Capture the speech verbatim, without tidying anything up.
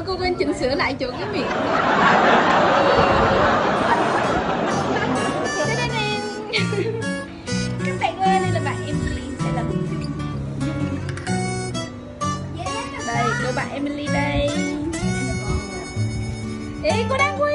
cô quên chỉnh sửa lại chỗ cái miệng. Các bạn ơi, đây là bạn Emily, đây là đây cô bạn Emily đây. Ê, cô đang quay